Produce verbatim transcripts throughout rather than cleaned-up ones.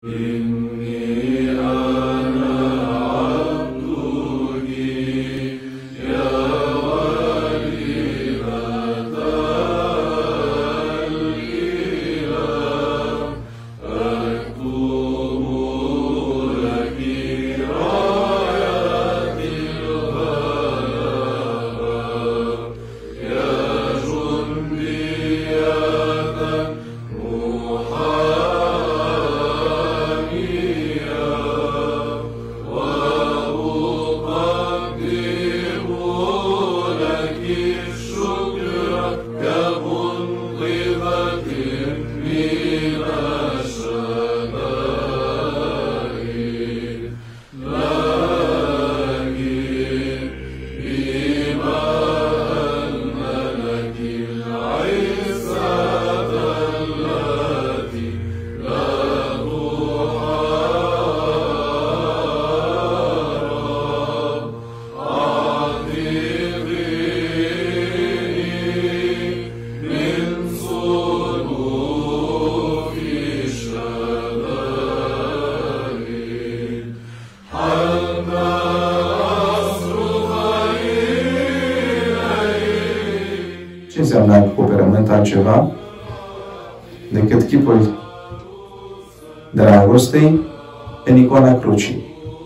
Ce înseamnă acoperământ altceva decât chipul dragostei în icona crucii?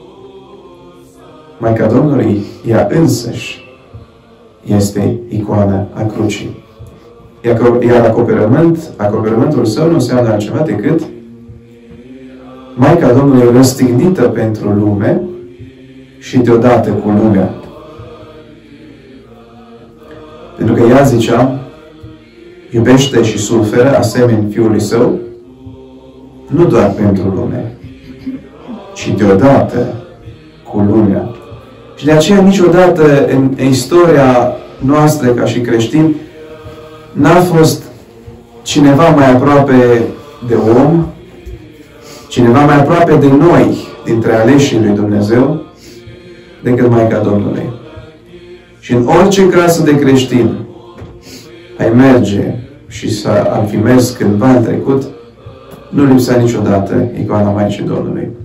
Maica Domnului, ea însăși, este icoana a crucii. Iar acoperământ, acoperământul său nu înseamnă altceva decât Maica Domnului răstignită pentru lume și deodată cu lumea. Pentru că ea zicea, iubește și suferă asemeni Fiului Său, nu doar pentru lume, ci deodată cu lumea. Și de aceea niciodată în, în istoria noastră ca și creștini n-a fost cineva mai aproape de om, cineva mai aproape de noi, dintre aleșii lui Dumnezeu, decât Maica Domnului. Și în orice casă de creștin ai merge și să am fi mers cândva în trecut, nu lipsea niciodată icoana Maicii Domnului.